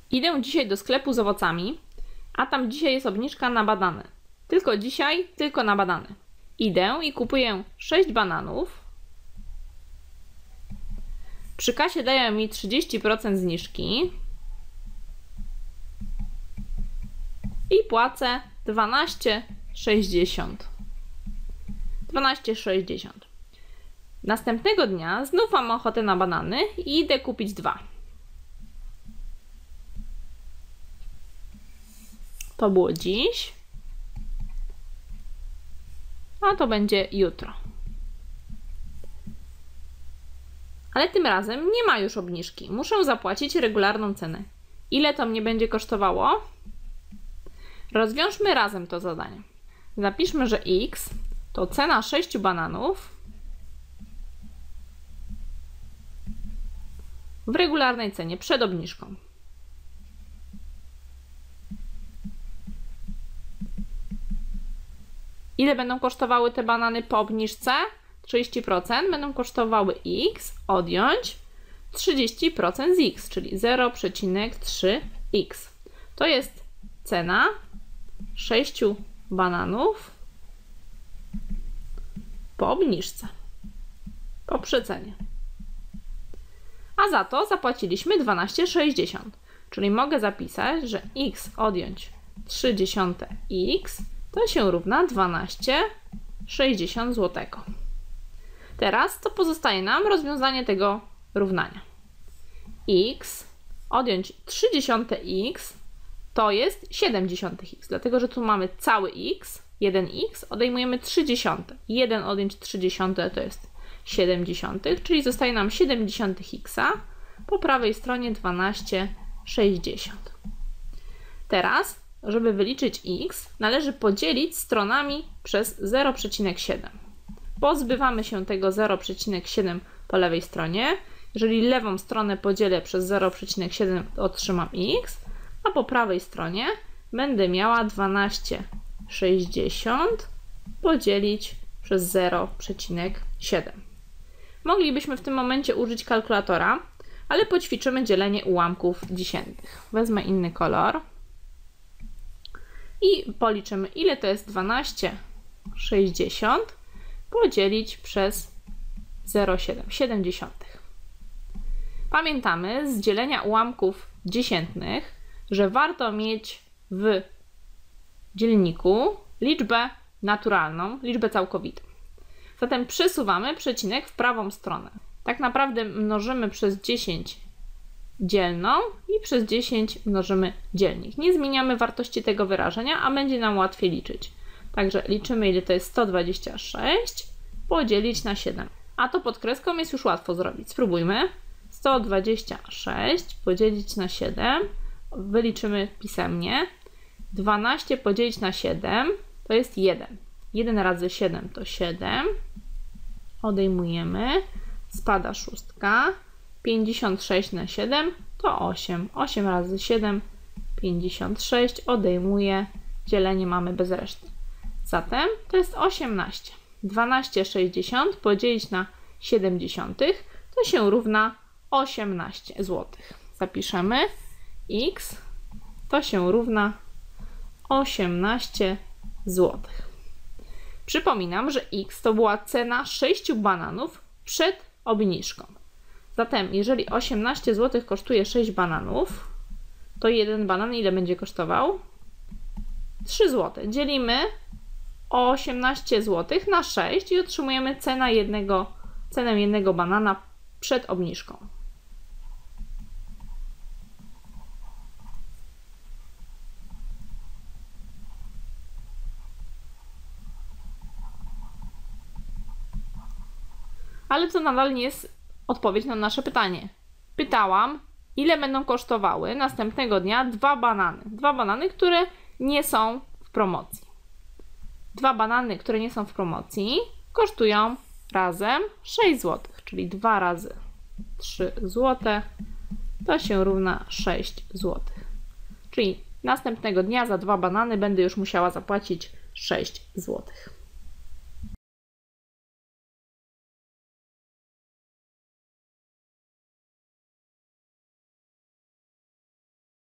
Idę dzisiaj do sklepu z owocami, a tam dzisiaj jest obniżka na banany. Tylko dzisiaj, tylko na banany. Idę i kupuję 6 bananów. Przy kasie dają mi 30% zniżki. I płacę 12,60. 12,60. Następnego dnia znów mam ochotę na banany i idę kupić 2. To było dziś, a to będzie jutro. Ale tym razem nie ma już obniżki. Muszę zapłacić regularną cenę. Ile to mnie będzie kosztowało? Rozwiążmy razem to zadanie. Zapiszmy, że x to cena 6 bananów w regularnej cenie przed obniżką. Ile będą kosztowały te banany po obniżce? 30% będą kosztowały x odjąć 30% z x, czyli 0,3x. To jest cena 6 bananów po obniżce, po przecenie. A za to zapłaciliśmy 12,60, czyli mogę zapisać, że x odjąć 0,3x to się równa 12,60 zł. Teraz to pozostaje nam rozwiązanie tego równania. X odjąć 0,3x to jest 0,7x, dlatego że tu mamy cały x, 1x, odejmujemy 0,3. 1 odjąć 0,3 to jest 0,7, czyli zostaje nam 0,7x, po prawej stronie 12,60. Teraz, żeby wyliczyć x, należy podzielić stronami przez 0,7. Pozbywamy się tego 0,7 po lewej stronie. Jeżeli lewą stronę podzielę przez 0,7, to otrzymam x, a po prawej stronie będę miała 12,60 podzielić przez 0,7. Moglibyśmy w tym momencie użyć kalkulatora, ale poćwiczymy dzielenie ułamków dziesiętnych. Wezmę inny kolor i policzymy, ile to jest 12,60 podzielić przez 0,7. Pamiętamy z dzielenia ułamków dziesiętnych, że warto mieć w dzielniku liczbę naturalną, liczbę całkowitą. Zatem przesuwamy przecinek w prawą stronę. Tak naprawdę mnożymy przez 10 dzielną i przez 10 mnożymy dzielnik. Nie zmieniamy wartości tego wyrażenia, a będzie nam łatwiej liczyć. Także liczymy, ile to jest 126 podzielić na 7. A to pod kreską jest już łatwo zrobić. Spróbujmy. 126 podzielić na 7. Wyliczymy pisemnie. 12 podzielić na 7 to jest 1. 1 razy 7 to 7. Odejmujemy. Spada 6. 56 na 7 to 8. 8 razy 7 56. Odejmuję. Dzielenie mamy bez reszty. Zatem to jest 18. 12,60 podzielić na 0,7 to się równa 18 zł. Zapiszemy. X to się równa 18 zł. Przypominam, że x to była cena 6 bananów przed obniżką. Zatem jeżeli 18 zł kosztuje 6 bananów, to jeden banan ile będzie kosztował? 3 zł. Dzielimy 18 zł na 6 i otrzymujemy cenę jednego banana przed obniżką. Ale to nadal nie jest odpowiedź na nasze pytanie. Pytałam, ile będą kosztowały następnego dnia 2 banany. 2 banany, które nie są w promocji. 2 banany, które nie są w promocji, kosztują razem 6 zł, czyli 2 razy 3 zł to się równa 6 zł. Czyli następnego dnia za 2 banany będę już musiała zapłacić 6 zł.